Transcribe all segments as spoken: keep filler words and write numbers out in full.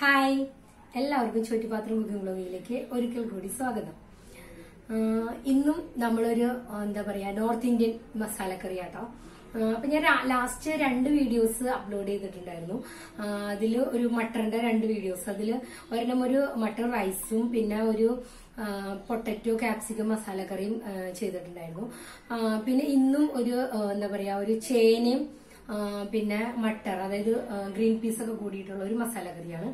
Hi, എല്ലാവർക്കും ചോറ്റുപാത്രം cooking വ്ലോഗിലേക്ക് ഒരിക്കൽ കൂടി സ്വാഗതം. ഇന്നും നമ്മളൊരു എന്താ പറയാ നോർത്ത് ഇന്ത്യൻ മസാലക്കറി ആട്ടോ. അപ്പൊ ഞാൻ ലാസ്റ്റ് രണ്ട് വീഡിയോസ് അപ്ലോഡ് ചെയ്തിട്ടുണ്ടായിരുന്നു. അതില് ഒരു മട്ടറിന്റെ രണ്ട് വീഡിയോസ്, അതില് ഒരെണ്ണം ഒരു മട്ടർ റൈസും പിന്നെ ഒരു പൊട്ടറ്റോ ക്യാപ്സിക്കം മസാലക്കറിയും ചെയ്തിട്ടുണ്ടായിരുന്നു. പിന്നെ ഇന്നും ഒരു എന്താ പറയാ ഒരു ചേനയും പിന്നെ മട്ടർ, അതായത് ഗ്രീൻ പീസ് ഒക്കെ കൂടിയിട്ടുള്ള ഒരു മസാലക്കറിയാണ്.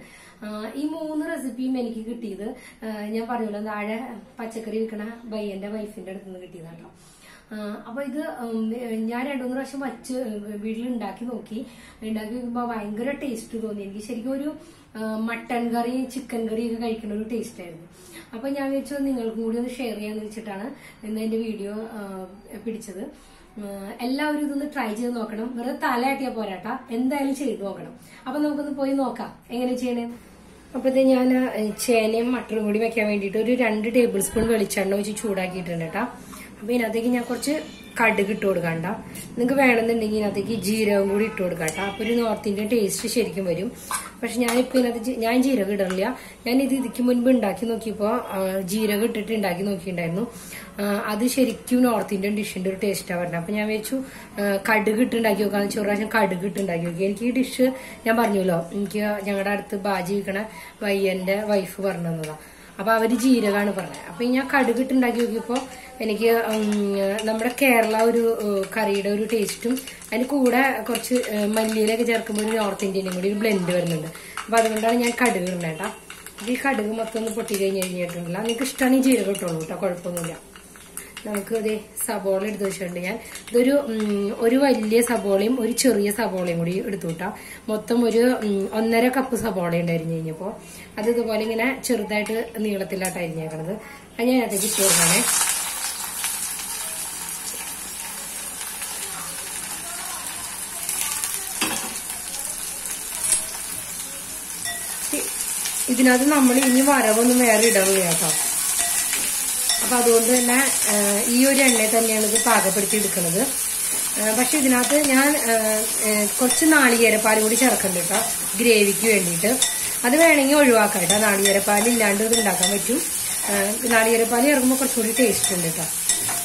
ഈ മൂന്ന് റെസിപ്പിയും എനിക്ക് കിട്ടിയത് ഞാൻ പറഞ്ഞല്ലോ താഴെ പച്ചക്കറി വിൽക്കണ ബയ്യന്റെ വൈഫിന്റെ അടുത്ത് നിന്ന് കിട്ടിയതാട്ടോ. അപ്പൊ ഇത് ഞാൻ രണ്ടു മൂന്ന് പ്രാവശ്യം വച്ച് വീട്ടിൽ ഉണ്ടാക്കി നോക്കി. ഉണ്ടാക്കി നോക്കുമ്പോ ഭയങ്കര ടേസ്റ്റ് തോന്നി. എനിക്ക് ശരിക്കും ഒരു മട്ടൻ കറി ചിക്കൻ കറി ഒക്കെ കഴിക്കുന്ന ഒരു ടേസ്റ്റ് ആയിരുന്നു. അപ്പൊ ഞാൻ വെച്ചു നിങ്ങൾക്കും കൂടി ഒന്ന് ഷെയർ ചെയ്യാന്ന് വെച്ചിട്ടാണ് ഇന്ന് എന്റെ വീഡിയോ പിടിച്ചത്. എല്ലാവരും ഇതൊന്ന് ട്രൈ ചെയ്ത് നോക്കണം. വെറുതെ തലയാട്ടിയാ പോരാട്ടാ, എന്തായാലും ചെയ്ത് നോക്കണം. അപ്പൊ നമുക്കൊന്ന് പോയി നോക്കാം എങ്ങനെ ചെയ്യണേ. അപ്പഴത്തേ ഞാൻ ചേനയും മട്ടറും കൂടി വെക്കാൻ വേണ്ടിയിട്ട് ഒരു രണ്ട് ടേബിൾ സ്പൂൺ വെളിച്ചെണ്ണ വെച്ച് ചൂടാക്കിയിട്ടുണ്ട് കേട്ടാ. അപ്പൊ ഇതിനകത്തേക്ക് ഞാൻ കുറച്ച് കടുക് ഇട്ട് കൊടുക്കണ്ട. നിങ്ങൾക്ക് വേണമെന്നുണ്ടെങ്കിൽ ഇതിനകത്തേക്ക് ജീരകം കൂടി ഇട്ട് കൊടുക്കാട്ടോ. അപ്പൊ ഒരു നോർത്ത് ഇന്ത്യൻ ടേസ്റ്റ് ശരിക്കും വരും. പക്ഷെ ഞാനിപ്പോ ഇതിനകത്ത് ഞാൻ ജീരകം ഇടില്ല. ഞാൻ ഇത് ഇതിക്ക് മുൻപ് ഉണ്ടാക്കി നോക്കിയപ്പോ ജീരകം ഇട്ടിട്ട് ഉണ്ടാക്കി നോക്കിയിട്ടുണ്ടായിരുന്നു. അത് ശരിക്കും നോർത്ത് ഇന്ത്യൻ ഡിഷിന്റെ ഒരു ടേസ്റ്റാണ് പറഞ്ഞത്. അപ്പൊ ഞാൻ വെച്ചു കടുക് ഇട്ടുണ്ടാക്കി നോക്കാന്ന് വെച്ചാൽ ഒരു പ്രാവശ്യം കടുക് ഇട്ടുണ്ടാക്കി നോക്കി. എനിക്ക് ഈ ഡിഷ് ഞാൻ പറഞ്ഞല്ലോ, എനിക്ക് ഞങ്ങളുടെ അടുത്ത് ബാജി വിൽക്കണ വയ്യന്റെ വൈഫ് പറഞ്ഞു തന്നതാ. അപ്പൊ അവര് ജീരകാണ് പറഞ്ഞത്. അപ്പൊ ഞാൻ കടുക് ഇട്ടുണ്ടാക്കി നോക്കിയപ്പോ എനിക്ക് നമ്മുടെ കേരള ഒരു കറിയുടെ ഒരു ടേസ്റ്റും അതിന് കൂടെ കുറച്ച് മല്ലിയിലൊക്കെ ചേർക്കുമ്പോൾ ഒരു നോർത്ത് ഇന്ത്യനും കൂടി ഒരു ബ്ലെൻഡ് വരുന്നുണ്ട്. അപ്പൊ അതുകൊണ്ടാണ് ഞാൻ കടുക് ഇടേട്ടാ. അപ്പൊ ഈ കടുക് മൊത്തം ഒന്ന് പൊട്ടി കഴിഞ്ഞ് കഴിഞ്ഞിട്ടുണ്ടല്ലോ, നിങ്ങൾക്ക് ഇഷ്ടമാണ് ഈ ജീരകം ഇട്ടോളൂ കേട്ടോ, കുഴപ്പമൊന്നുമില്ല. നമുക്ക് ഇതേ സബോള എടുത്തു വെച്ചിട്ടുണ്ട്. ഞാൻ ഇതൊരു ഒരു വലിയ സബോളയും ഒരു ചെറിയ സബോളയും കൂടി എടുത്തു കിട്ടാം. മൊത്തം ഒരു ഒന്നര കപ്പ് സബോള ഉണ്ടായിരുന്നു കഴിഞ്ഞപ്പോ അത് ഇതുപോലെ ഇങ്ങനെ ചെറുതായിട്ട് നീളത്തിലായിട്ട് അരിഞ്ഞേക്കണത്. അത് ഞാൻ അതിലേക്ക് ഇട്ട് കൊടുക്കണേ. ഇതിനകത്ത് നമ്മൾ ഇനി വരവൊന്നും വേറെ ഇടണില്ല കേട്ടോ. അപ്പൊ അതുകൊണ്ട് തന്നെ ഈ ഒരു എണ്ണയിൽ തന്നെയാണ് ഇത് പാകപ്പെടുത്തി എടുക്കുന്നത്. പക്ഷെ ഇതിനകത്ത് ഞാൻ കുറച്ച് നാളികേരപ്പാൽ കൂടി ചേർക്കുന്നുണ്ട് കേട്ടോ, ഗ്രേവിക്ക് വേണ്ടിയിട്ട്. അത് വേണമെങ്കിൽ ഒഴിവാക്കാം കേട്ടോ. നാളികേരപ്പാൽ ഇല്ലാണ്ട് ഇത് ഉണ്ടാക്കാൻ പറ്റും. നാളികേരപ്പാൽ ചേർക്കുമ്പോൾ കുറച്ചുകൂടി ടേസ്റ്റ് ഉണ്ട് കേട്ടോ.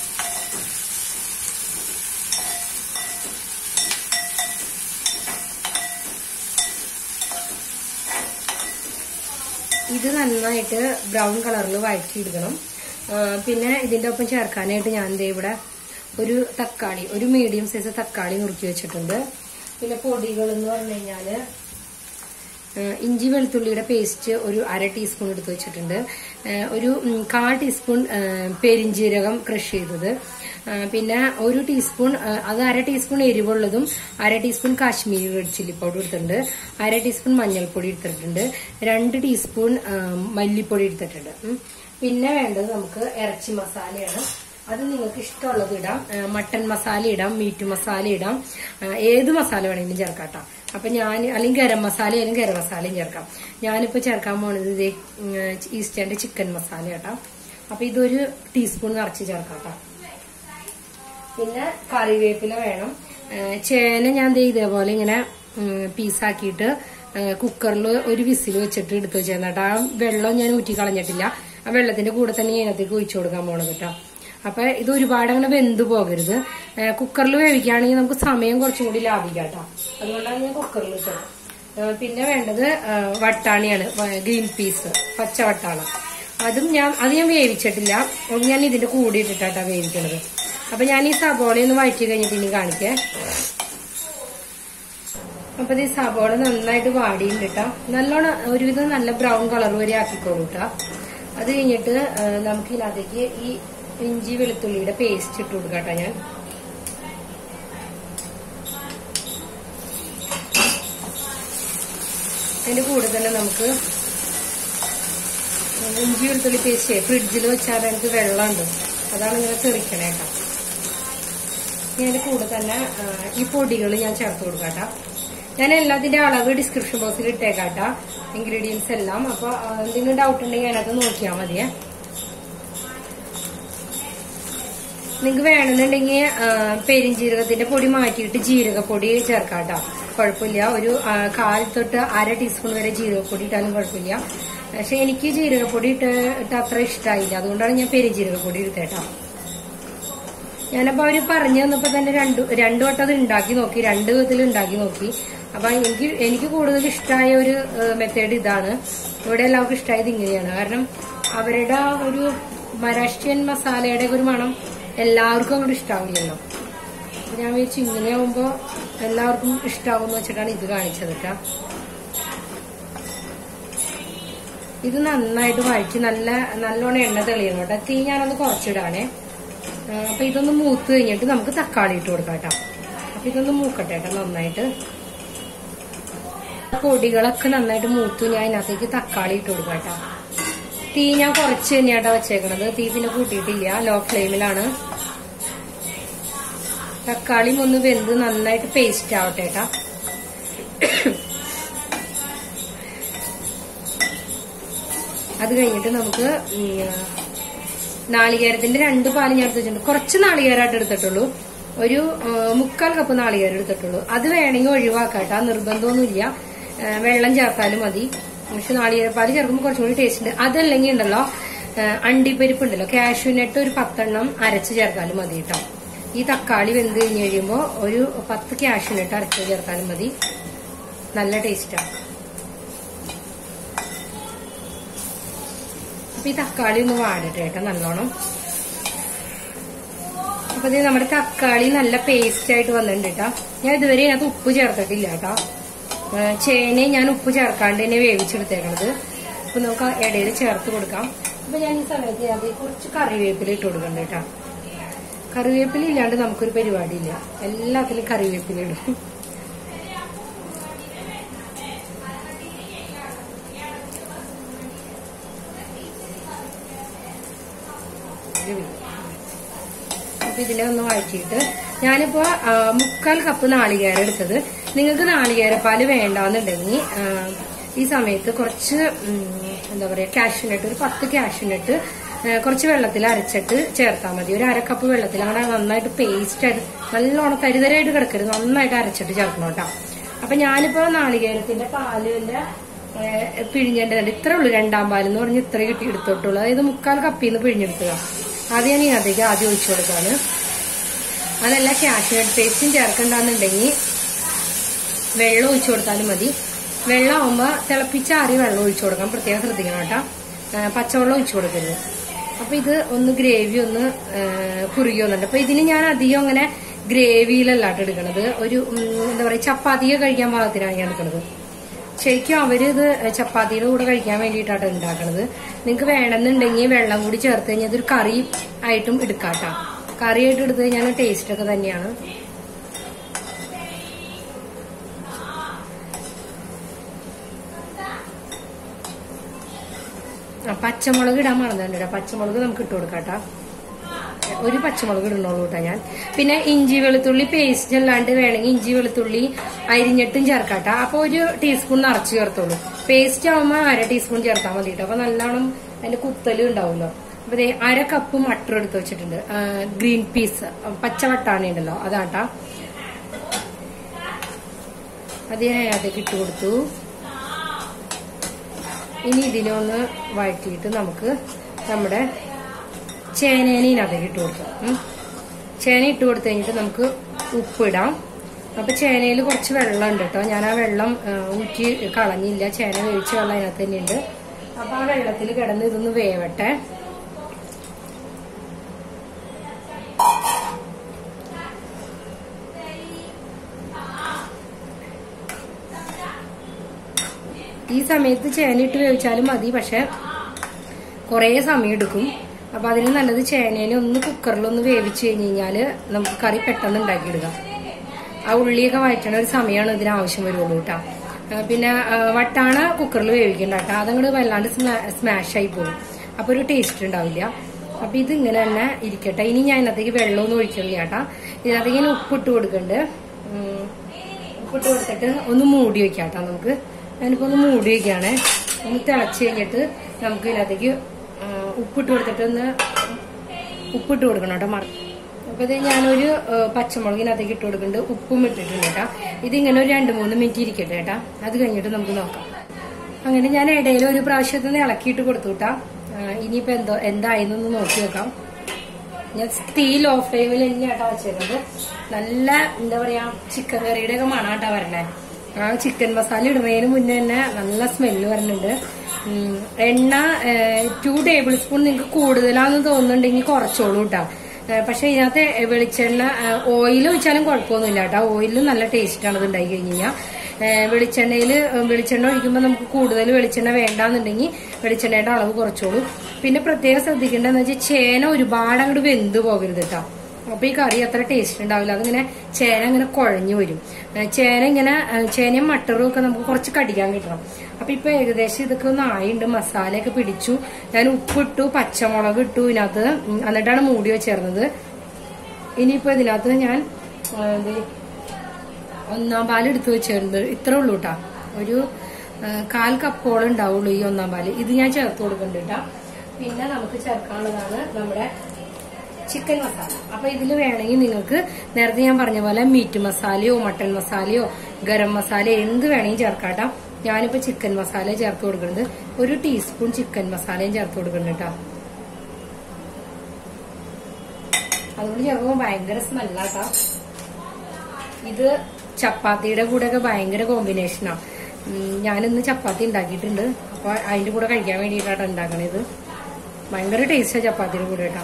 ഇത് നന്നായിട്ട് ബ്രൗൺ കളറിൽ വഴറ്റിയെടുക്കണം. പിന്നെ ഇതിന്റെ ഒപ്പം ചേർക്കാനായിട്ട് ഞാൻ ദേ ഇവിടെ ഒരു തക്കാളി, ഒരു മീഡിയം സൈസ് തക്കാളി നുറുക്കി വെച്ചിട്ടുണ്ട്. പിന്നെ പൊടികൾ എന്ന് പറഞ്ഞു കഴിഞ്ഞാല് ഇഞ്ചി വെളുത്തുള്ളിയുടെ പേസ്റ്റ് ഒരു അര ടീസ്പൂൺ എടുത്ത് വെച്ചിട്ടുണ്ട്. ഒരു കാൽ ടീസ്പൂൺ പെരിഞ്ജീരകം ക്രഷ് ചെയ്തത്, പിന്നെ ഒരു ടീസ്പൂൺ അത് അര ടീസ്പൂൺ എരിവുള്ളതും അര teaspoon Kashmiri red chilli powder എടുത്തിട്ടുണ്ട്, അര ടീസ്പൂൺ മഞ്ഞൾപ്പൊടി എടുത്തിട്ടുണ്ട്, രണ്ട് ടീസ്പൂൺ മല്ലിപ്പൊടി എടുത്തിട്ടുണ്ട്. പിന്നെ വേണ്ടത് നമുക്ക് ഇറച്ചി മസാലയാണ്. അത് നിങ്ങൾക്ക് ഇഷ്ടമുള്ളത് ഇടാം. മട്ടൻ മസാല ഇടാം, മീറ്റ് മസാല ഇടാം, ഏത് മസാല വേണമെങ്കിലും ചേർക്കാട്ടോ. അപ്പൊ ഞാൻ അല്ലെങ്കിൽ ഗരം മസാല ആയാലും ഗരം മസാലയും ചേർക്കാം. ഞാനിപ്പോ ചേർക്കാൻ പോണത് ഇത് ഈസ്റ്റേന്റെ ചിക്കൻ മസാല കേട്ടോ. അപ്പൊ ഇതൊരു ടീസ്പൂൺ നിറച്ച് ചേർക്കാട്ടോ. പിന്നെ കറിവേപ്പില വേണം. ചേന ഞാൻ ഇതേപോലെ ഇങ്ങനെ പീസാക്കിയിട്ട് കുക്കറിൽ ഒരു വിസിൽ വെച്ചിട്ട് എടുത്ത് വെച്ചേട്ടാ. ആ വെള്ളം ഞാൻ ഊറ്റി കളഞ്ഞിട്ടില്ല. ആ വെള്ളത്തിന്റെ കൂടെ തന്നെ അതിനകത്തേക്ക് ഒഴിച്ചു കൊടുക്കാൻ പോണത് കേട്ടോ. അപ്പൊ ഇത് ഒരുപാട് അങ്ങനെ വെന്ത് പോകരുത്. കുക്കറിൽ വേവിക്കുകയാണെങ്കിൽ നമുക്ക് സമയം കുറച്ചും കൂടി ലാഭിക്കാം കേട്ടോ. അതുകൊണ്ടാണ് ഞാൻ കുക്കറിൽ വെച്ചത്. പിന്നെ വേണ്ടത് വട്ടാണിയാണ്, ഗ്രീൻ പീസ്, പച്ച വട്ടാണ്. അതും ഞാൻ അത് ഞാൻ വേവിച്ചിട്ടില്ല. ഞാൻ ഇതിന്റെ കൂടെ ഇട്ടിട്ടാട്ടാ വേവിക്കണത്. അപ്പൊ ഞാൻ ഈ സബോളയൊന്ന് വഴറ്റി കഴിഞ്ഞിട്ട് ഇനി കാണിക്കേ. അപ്പൊ ഈ സബോള നന്നായിട്ട് വാടിയുണ്ട് കേട്ടോ. നല്ലോണം ഒരുവിധം നല്ല ബ്രൗൺ കളർ വരെ ആക്കിക്കോളൂ കേട്ടോ. അത് കഴിഞ്ഞിട്ട് നമുക്ക് ഇതിനകത്തേക്ക് ഈ ഇഞ്ചി വെളുത്തുള്ളിയുടെ പേസ്റ്റ് ഇട്ട് കൊടുക്കാട്ടോ. ഞാൻ അതിന്റെ കൂടെ തന്നെ നമുക്ക് ഇഞ്ചി വെളുത്തുള്ളി പേസ്റ്റ് ഫ്രിഡ്ജിൽ വെച്ചാൽ എനിക്ക് വെള്ളമുണ്ട്, അതാണ് ഇങ്ങനെ തെറിക്കണേ കേട്ടോ. ഇതിന്റെ കൂടെ തന്നെ ഈ പൊടികൾ ഞാൻ ചേർത്ത് കൊടുക്കാട്ടോ. ഞാൻ എല്ലാത്തിന്റെ അളവ് ഡിസ്ക്രിപ്ഷൻ ബോക്സിൽ ഇട്ടേക്കാട്ടാ, ഇൻഗ്രീഡിയൻസ് എല്ലാം. അപ്പൊ എന്തെങ്കിലും ഡൗട്ട് ഉണ്ടെങ്കിൽ അതിനകത്ത് നോക്കിയാൽ മതിയെ. നിങ്ങൾക്ക് വേണമെന്നുണ്ടെങ്കിൽ പെരിഞ്ജീരകത്തിന്റെ പൊടി മാറ്റിയിട്ട് ജീരകപ്പൊടി ചേർക്കാട്ടോ. കുഴപ്പമില്ല. ഒരു കാൽ തൊട്ട് അര ടീസ്പൂൺ വരെ ജീരകപ്പൊടി ഇട്ടാലും കുഴപ്പമില്ല. പക്ഷെ എനിക്ക് ജീരകപ്പൊടി ഇട്ട് ഇട്ട് അത്ര ഇഷ്ടമായില്ല, അതുകൊണ്ടാണ് ഞാൻ പെരുജീരകപ്പൊടി എടുത്തേട്ടാ. ഞാനപ്പോ അവര് പറഞ്ഞു തന്നപ്പോ തന്നെ രണ്ടു രണ്ടു വട്ടം അത് ഉണ്ടാക്കി നോക്കി, രണ്ട് വിധത്തിൽ ഉണ്ടാക്കി നോക്കി. അപ്പൊ എനിക്ക് എനിക്ക് കൂടുതൽ ഇഷ്ടമായ ഒരു മെത്തേഡ് ഇതാണ്. ഇവിടെ എല്ലാവർക്കും ഇഷ്ടമായത് ഇങ്ങനെയാണ്. കാരണം അവരുടെ ഒരു മഹാരാഷ്ട്രീയൻ മസാലയുടെ ഒരു മണം എല്ലാവർക്കും അങ്ങോട്ട് ഇഷ്ടാവില്ലല്ലോ. അപ്പൊ ഞാൻ വിചാരിച്ചു ഇങ്ങനെയാവുമ്പോ എല്ലാവർക്കും ഇഷ്ടാവുമെന്ന് വെച്ചിട്ടാണ് ഇത് കാണിച്ചത് കേട്ടാ. ഇത് നന്നായിട്ട് വഴറ്റി നല്ല നല്ലോണം എണ്ണ തെളിയണം കേട്ടോ. തീ ഞാനൊന്ന് കുറച്ചിടാണേ. അപ്പൊ ഇതൊന്ന് മൂത്ത് കഴിഞ്ഞിട്ട് നമുക്ക് തക്കാളി ഇട്ട് കൊടുക്കാം കേട്ടോ. അപ്പൊ ഇതൊന്ന് മൂക്കട്ടെ കേട്ടോ നന്നായിട്ട്. പൊടികളൊക്കെ നന്നായിട്ട് മൂത്തു. ഞാൻ ഇതിനകത്തേക്ക് തക്കാളി ഇട്ട് കൊടുക്കാം കേട്ടോ. തീ ഞാൻ കുറച്ച് തന്നെയാട്ടോ വെച്ചേക്കണത്. തീ പിന്നെ കൂട്ടിയിട്ടില്ല, ലോ ഫ്ലെയിമിലാണ്. തക്കാളിയും ഒന്ന് വെന്ത് നന്നായിട്ട് പേസ്റ്റ് ആവട്ടെ കേട്ടാ. അത് കഴിഞ്ഞിട്ട് നമുക്ക് നാളികേരത്തിന്റെ രണ്ട് പാല് ഞാൻ എടുത്ത് വെച്ചിട്ടുണ്ട്. കുറച്ച് നാളികേരമായിട്ട് എടുത്തിട്ടുള്ളൂ, ഒരു മുക്കാൽ കപ്പ് നാളികേരം എടുത്തിട്ടുള്ളൂ. അത് വേണമെങ്കിൽ ഒഴിവാക്കാട്ടോ, നിർബന്ധമൊന്നുമില്ല. വെള്ളം ചേർത്താലും മതി. പക്ഷെ നാളികേരപ്പാല് ചേർക്കുമ്പോൾ കുറച്ചും കൂടി ടേസ്റ്റ് ഉണ്ട്. അതല്ലെങ്കിൽ ഉണ്ടല്ലോ അണ്ടിപ്പരിപ്പ് ഉണ്ടല്ലോ, കാഷ്യൂനട്ട് ഒരു പത്തെണ്ണം അരച്ച് ചേർത്താലും മതി കേട്ടോ. ഈ തക്കാളി വെന്ത് കഴിഞ്ഞ് കഴിയുമ്പോൾ ഒരു പത്ത് കാഷ്യൂനട്ട് അരച്ച് ചേർത്താലും മതി, നല്ല ടേസ്റ്റാണ്. അപ്പൊ ഈ തക്കാളി ഒന്ന് വാടട്ടെ കേട്ടോ നല്ലോണം. അപ്പൊ ഇത് നമ്മുടെ തക്കാളി നല്ല പേസ്റ്റ് ആയിട്ട് വന്നിട്ടുണ്ട് കേട്ടോ. ഞാൻ ഇതുവരെ അതിനകത്ത് ഉപ്പ് ചേർത്തിട്ടില്ല കേട്ടോ. ചേനയെ ഞാൻ ഉപ്പ് ചേർക്കാണ്ട് തന്നെ വേവിച്ചെടുത്തേക്കണത്. അപ്പൊ നമുക്ക് ഇടയിൽ ചേർത്ത് കൊടുക്കാം. അപ്പൊ ഞാൻ ഈ സമയത്ത് അത് കുറച്ച് കറിവേപ്പില ഇട്ട് കൊടുക്കണ്ട കേട്ടോ. കറിവേപ്പില ഇല്ലാണ്ട് നമുക്കൊരു പരിപാടിയില്ല, എല്ലാത്തിലും കറിവേപ്പില ഇടും. അപ്പൊ ഇതിനെ ഒന്ന് വഴറ്റിയിട്ട് ഞാനിപ്പോ മുക്കാൽ കപ്പ് നാളികേരം എടുത്തത്. നിങ്ങൾക്ക് നാളികേരപ്പാല് വേണ്ടാന്നുണ്ടെങ്കിൽ ഈ സമയത്ത് കുറച്ച് എന്താ പറയാ കാഷ്യൂനട്ട്, ഒരു പത്ത് കാഷ്യൂനട്ട് കുറച്ച് വെള്ളത്തിൽ അരച്ചിട്ട് ചേർത്താൽ മതി. ഒരു അരക്കപ്പ് വെള്ളത്തിൽ അങ്ങനെ നന്നായിട്ട് പേസ്റ്റ് ആയിട്ട് നല്ലോണം തരിതരായിട്ട് കിടക്കരുത്, നന്നായിട്ട് അരച്ചിട്ട് ചേർക്കണം കേട്ടോ. അപ്പൊ ഞാനിപ്പോ നാളികേരത്തിന്റെ പാലിന്റെ പിഴിഞ്ഞേണ്ടതുണ്ട്. ഇത്രേ ഉള്ളൂ, രണ്ടാം പാലെന്ന് പറഞ്ഞ് ഇത്ര കിട്ടി എടുത്തോട്ടുള്ളൂ. അതായത് മുക്കാൽ കപ്പിന്ന് പിഴിഞ്ഞെടുക്കുക. ആദ്യം ഞാൻ ഇതിനകത്തേക്ക് ആദ്യം ഒഴിച്ചു കൊടുക്കാണ്. അതല്ല കാഷ്യൂനട്ട് പേസ്റ്റും ചേർക്കണ്ടെന്നുണ്ടെങ്കിൽ വെള്ളം ഒഴിച്ചു കൊടുത്താലും മതി. വെള്ളം ആവുമ്പോ തിളപ്പിച്ചാറി വെള്ളം ഒഴിച്ചു കൊടുക്കാം, പ്രത്യേകം ശ്രദ്ധിക്കണം കേട്ടോ. പച്ചവെള്ളം ഒഴിച്ചു കൊടുക്കരുത്. അപ്പൊ ഇത് ഒന്ന് ഗ്രേവി ഒന്ന് കുറുകി വന്നിട്ട്, അപ്പൊ ഇതിന് ഞാൻ അധികം അങ്ങനെ ഗ്രേവിയിലല്ലാട്ട് എടുക്കണത്. ഒരു എന്താ പറയാ ചപ്പാത്തിയൊക്കെ കഴിക്കാൻ പാകത്തിനാണ് ഞാൻ എടുക്കണത്. ശരിക്കും അവര് ഇത് ചപ്പാത്തിയുടെ കൂടെ കഴിക്കാൻ വേണ്ടിയിട്ടാണ് ഉണ്ടാക്കണത്. നിങ്ങൾക്ക് വേണമെന്നുണ്ടെങ്കിൽ വെള്ളം കൂടി ചേർത്ത് കഴിഞ്ഞാൽ ഇതൊരു കറി ആയിട്ടും എടുക്കാട്ടോ. കറി ആയിട്ട് എടുത്തു കഴിഞ്ഞാൽ ടേസ്റ്റ് ഒക്കെ തന്നെയാണ്. പച്ചമുളക് ഇടാൻ മറന്നിട്ടുണ്ട്. പച്ചമുളക് നമുക്ക് ഇട്ട് കൊടുക്കാട്ടോ. ഒരു പച്ചമുളക് ഇടണോളൂ കേട്ടോ ഞാൻ. പിന്നെ ഇഞ്ചി വെളുത്തുള്ളി പേസ്റ്റ് അല്ലാണ്ട് വേണമെങ്കിൽ ഇഞ്ചി വെളുത്തുള്ളി അരിഞ്ഞിട്ടും ചേർക്കാട്ടോ. അപ്പൊ ഒരു ടീസ്പൂൺ നിറച്ച് ചേർത്തോളൂ. പേസ്റ്റ് ആവുമ്പോ അര ടീസ്പൂൺ ചേർത്താൽ മതി കേട്ടോ. അപ്പൊ നല്ലോണം അതിന്റെ കുത്തലും ഉണ്ടാവുമല്ലോ. അപ്പൊ അര കപ്പ് മട്ടർ എടുത്ത് വെച്ചിട്ടുണ്ട്, ഗ്രീൻ പീസ് പച്ചവട്ടാണി ഉണ്ടല്ലോ അതാട്ടാ. അത് ഞാൻ അതിലേക്ക് ഇട്ട് കൊടുത്തു. ഇനി ഇതിനൊന്ന് വഴറ്റിയിട്ട് നമുക്ക് നമ്മുടെ ചേനേനെ ഇതിനകത്തേക്ക് ഇട്ട് കൊടുക്കാം. ചേന ഇട്ട് കൊടുത്തു കഴിഞ്ഞിട്ട് നമുക്ക് ഉപ്പിടാം. അപ്പൊ ചേനയിൽ കുറച്ച് വെള്ളം ഉണ്ട് കേട്ടോ. ഞാൻ ആ വെള്ളം ഊറ്റി കളഞ്ഞില്ല, ചേന വേവിച്ച വെള്ളം അതിനകത്ത് തന്നെയുണ്ട്. അപ്പൊ ആ വെള്ളത്തിൽ കിടന്ന് ഇതൊന്ന് വേവട്ടെ. ഈ സമയത്ത് ചേന ഇട്ട് വേവിച്ചാലും മതി, പക്ഷെ കുറേ സമയം എടുക്കും. അപ്പൊ അതിന് നല്ലത് ചേനേനെ ഒന്ന് കുക്കറിലൊന്ന് വേവിച്ച് കഴിഞ്ഞ് കഴിഞ്ഞാല് നമുക്ക് കറി പെട്ടെന്ന് ഉണ്ടാക്കിയെടുക്കാം. ആ ഉള്ളിയൊക്കെ വഴറ്റണ ഒരു സമയമാണ് ഇതിന് ആവശ്യം വരുള്ളൂ കേട്ടോ. പിന്നെ വട്ടാണ കുക്കറിൽ വേവിക്കണ്ട കേട്ടോ, അതങ്ങോട്ട് വല്ലാണ്ട് സ്മാഷ് ആയി പോകും, അപ്പൊ ഒരു ടേസ്റ്റ് ഉണ്ടാവില്ല. അപ്പൊ ഇത് ഇങ്ങനെ തന്നെ ഇരിക്കട്ടെ. ഇനി ഞാൻ ഇതിനകത്തേക്ക് വെള്ളമൊന്നും ഒഴിക്കില്ല കേട്ടാ. ഇതിനകത്തേക്ക് ഇങ്ങനെ ഉപ്പിട്ട് കൊടുക്കണ്ട്. ഉപ്പിട്ട് കൊടുത്തിട്ട് ഒന്ന് മൂടി വെക്കാം കേട്ടോ. നമുക്ക് ഞാനിപ്പോ ഒന്ന് മൂടി വെക്കുകയാണേ. ഒന്ന് തിളച്ച് കഴിഞ്ഞിട്ട് നമുക്ക് ഇതിനകത്തേക്ക് ഉപ്പിട്ട് കൊടുത്തിട്ട് ഒന്ന് ഉപ്പിട്ട് കൊടുക്കണം കേട്ടോ. മറ അപ്പൊ ഇത് ഞാനൊരു പച്ചമുളകിനകത്തേക്ക് ഇട്ട് കൊടുക്കുന്നുണ്ട്, ഉപ്പും ഇട്ടിട്ടുണ്ട് കേട്ടാ. ഇതിങ്ങനെ ഒരു രണ്ട് മൂന്ന് മിനിറ്റ് ഇരിക്കട്ടെ കേട്ടാ. അത് കഴിഞ്ഞിട്ട് നമുക്ക് നോക്കാം. അങ്ങനെ ഞാൻ ഇടയിൽ ഒരു പ്രാവശ്യത്തിന് ഇളക്കിയിട്ട് കൊടുത്തു കേട്ടാ. ഇനിയിപ്പോ എന്തോ എന്തായെന്നൊന്ന് നോക്കി നോക്കാം. ഞാൻ തീ ലോ ഫ്ലെയിമിൽ തന്നെയാട്ടാ വെച്ചിരുന്നത്. നല്ല എന്താ പറയാ ചിക്കൻ കറിയുടെ ഒക്കെ മണാട്ടാ വരണേ. ആ ചിക്കൻ മസാല ഇടുന്നതിന് മുന്നേ തന്നെ നല്ല സ്മെല്ല് വരുന്നുണ്ട്. എണ്ണ ടു ടേബിൾ സ്പൂൺ നിങ്ങൾക്ക് കൂടുതലാന്ന് തോന്നുന്നുണ്ടെങ്കിൽ കുറച്ചോളൂ കേട്ടാ. പക്ഷെ ഇതിനകത്ത് വെളിച്ചെണ്ണ ഓയിൽ ഒഴിച്ചാലും കുഴപ്പമൊന്നുമില്ല കേട്ടോ. ഓയിലും നല്ല ടേസ്റ്റ് ആണ് ഇത് ഉണ്ടായി കഴിഞ്ഞ് കഴിഞ്ഞാൽ. വെളിച്ചെണ്ണയിൽ വെളിച്ചെണ്ണ ഒഴിക്കുമ്പോൾ നമുക്ക് കൂടുതൽ വെളിച്ചെണ്ണ വേണ്ടാന്നുണ്ടെങ്കിൽ വെളിച്ചെണ്ണയുടെ അളവ് കുറച്ചോളൂ. പിന്നെ പ്രത്യേകം ശ്രദ്ധിക്കേണ്ടതെന്ന് വെച്ചാൽ ചേന ഒരുപാട് അങ്ങോട്ട് വെന്ത് പോകരുത് കേട്ടോ. അപ്പൊ ഈ കറി അത്ര ടേസ്റ്റ് ഉണ്ടാവില്ല. അതിങ്ങനെ ചേന ഇങ്ങനെ കുഴഞ്ഞു വരും. ചേന ഇങ്ങനെ ചേനയും മട്ടറും ഒക്കെ നമുക്ക് കുറച്ച് കടിക്കാൻ കിട്ടണം. അപ്പൊ ഇപ്പൊ ഏകദേശം ഇതൊക്കെ ഒന്ന് ആയിണ്ട്, മസാലയൊക്കെ പിടിച്ചു. ഞാൻ ഉപ്പിട്ടു, പച്ചമുളക് ഇട്ടു ഇതിനകത്ത്, എന്നിട്ടാണ് മൂടി വെച്ചേർന്നത്. ഇനിയിപ്പോ ഇതിനകത്ത് ഞാൻ ഒന്നാം പാല് എടുത്തു വെച്ചേർന്നത് ഇത്രേ ഉള്ളൂ കേട്ടാ. ഒരു കാൽ കപ്പോളം ഉണ്ടാവുള്ളൂ ഈ ഒന്നാം പാല്. ഇത് ഞാൻ ചേർത്ത് കൊടുക്കുന്നുണ്ട് കേട്ടാ. പിന്നെ നമുക്ക് ചേർക്കാനുള്ളതാണ് നമ്മുടെ ചിക്കൻ മസാല. അപ്പൊ ഇതിൽ വേണമെങ്കിൽ നിങ്ങൾക്ക് നേരത്തെ ഞാൻ പറഞ്ഞ പോലെ മീറ്റ് മസാലയോ മട്ടൺ മസാലയോ ഗരം മസാലയോ എന്ത് വേണമെങ്കിൽ ചേർക്കാട്ടാ. ഞാനിപ്പോ ചിക്കൻ മസാല ചേർത്ത് കൊടുക്കുന്നത് ഒരു ടീസ്പൂൺ ചിക്കൻ മസാലയും ചേർത്ത് കൊടുക്കുന്നുണ്ട് കേട്ടോ. അതുകൊണ്ട് ചേർക്കുമ്പോൾ ഭയങ്കര സ്മെല്ലാട്ടാ. ഇത് ചപ്പാത്തിയുടെ കൂടെ ഒക്കെ ഭയങ്കര കോമ്പിനേഷനാണ്. ഞാനിന്ന് ചപ്പാത്തി ഉണ്ടാക്കിയിട്ടുണ്ട്. അപ്പൊ അതിന്റെ കൂടെ കഴിക്കാൻ വേണ്ടിയിട്ടാണ് ഉണ്ടാക്കണത്. ഭയങ്കര ടേസ്റ്റാണ് ചപ്പാത്തിയുടെ കൂടെ കേട്ടോ.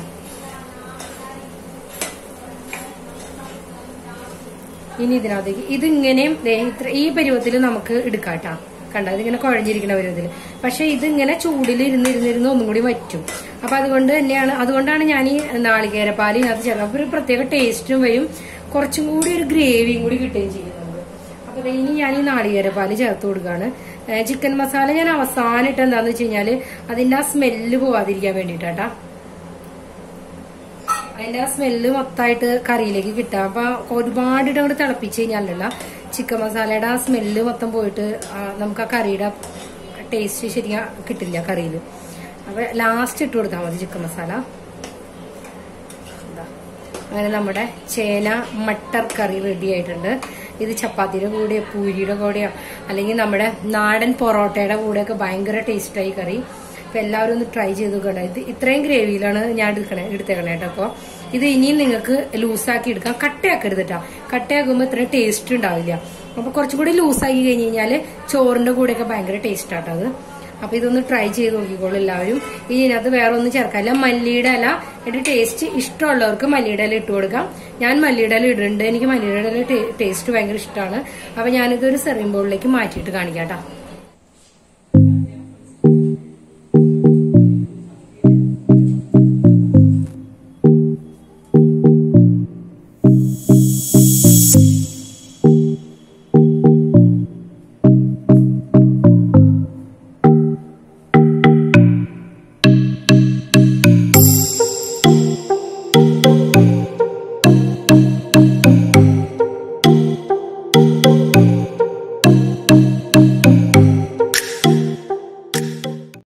ഇനി ഇതിനകത്തേക്ക് ഇതിങ്ങനെയും ഇത്ര ഈ പരുവത്തിൽ നമുക്ക് എടുക്കാട്ടാ. കണ്ട ഇതിങ്ങനെ കുഴഞ്ഞിരിക്കുന്ന പരുവത്തിൽ. പക്ഷെ ഇതിങ്ങനെ ചൂടിൽ ഇരുന്ന് ഇരുന്നിരുന്ന് ഒന്നും കൂടി വറ്റും. അപ്പൊ അതുകൊണ്ട് തന്നെയാണ് അതുകൊണ്ടാണ് ഞാൻ ഈ നാളികേരപ്പാൽ ഇതിനകത്ത് ചേർക്കുന്നത്. അപ്പൊ ഒരു പ്രത്യേക ടേസ്റ്റും വരും, കുറച്ചും കൂടി ഒരു ഗ്രേവിയും കൂടി കിട്ടുകയും ചെയ്യുന്നുണ്ട്. അപ്പൊ ഇനി ഞാൻ ഈ നാളികേരപ്പാല് ചേർത്ത് കൊടുക്കുകയാണ്. ചിക്കൻ മസാല ഞാൻ അവസാനിട്ട് എന്താന്ന് വെച്ച് കഴിഞ്ഞാല് അതിന്റെ ആ സ്മെല്ല് പോവാതിരിക്കാൻ വേണ്ടിട്ടാട്ടാ. അതിന്റെ ആ സ്മെല്ല് മൊത്തമായിട്ട് കറിയിലേക്ക് കിട്ടാം. അപ്പൊ ഒരുപാടിട്ട് അങ്ങോട്ട് തിളപ്പിച്ച് കഴിഞ്ഞാലല്ല ചിക്കൻ മസാലയുടെ ആ സ്മെല്ല് മൊത്തം പോയിട്ട് നമുക്ക് ആ കറിയുടെ ടേസ്റ്റ് ശരിക്കും കിട്ടില്ല കറിയിൽ. അപ്പൊ ലാസ്റ്റ് ഇട്ട് കൊടുത്താൽ മതി ചിക്കൻ മസാല. അങ്ങനെ നമ്മുടെ ചേന മട്ടർ കറി റെഡി ആയിട്ടുണ്ട്. ഇത് ചപ്പാത്തിയുടെ കൂടെയോ പൂരിയുടെ കൂടെയോ അല്ലെങ്കിൽ നമ്മുടെ നാടൻ പൊറോട്ടയുടെ കൂടെയൊക്കെ ഭയങ്കര ടേസ്റ്റായി കറി. അപ്പൊ എല്ലാവരും ഒന്ന് ട്രൈ ചെയ്ത് നോക്കണ്ട. ഇത് ഇത്രയും ഗ്രേവിയിലാണ് ഞാൻ എടുക്കണേ എടുത്തേക്കണേ കേട്ടോ. അപ്പൊ ഇത് ഇനിയും നിങ്ങൾക്ക് ലൂസാക്കി എടുക്കാം. കട്ടയാക്കരുത് കേട്ടോ. കട്ടയാക്കുമ്പോൾ ഇത്രയും ടേസ്റ്റ് ഉണ്ടാവില്ല. അപ്പൊ കുറച്ചും കൂടി ലൂസാക്കി കഴിഞ്ഞ് കഴിഞ്ഞാല് ചോറിന്റെ കൂടെയൊക്കെ ഭയങ്കര ടേസ്റ്റ് ആട്ടോ അത്. അപ്പൊ ഇതൊന്ന് ട്രൈ ചെയ്ത് നോക്കിക്കോളൂ എല്ലാവരും. ഇനി ഇതിനകത്ത് വേറെ ഒന്നും ചേർക്കാനില്ല. മല്ലിയുടെ ഇല എന്റെ ടേസ്റ്റ് ഇഷ്ടമുള്ളവർക്ക് മല്ലിയുടെ ഇല ഇട്ട് കൊടുക്കാം. ഞാൻ മല്ലിയുടെ ഇല ഇടുന്നുണ്ട്. എനിക്ക് മല്ലിയുടെ ഇല ടേസ്റ്റ് ഭയങ്കര ഇഷ്ടമാണ്. അപ്പൊ ഞാനിതൊരു സെർവിംഗ് ബൗളിലേക്ക് മാറ്റിയിട്ട് കാണിക്കാം കേട്ടോ.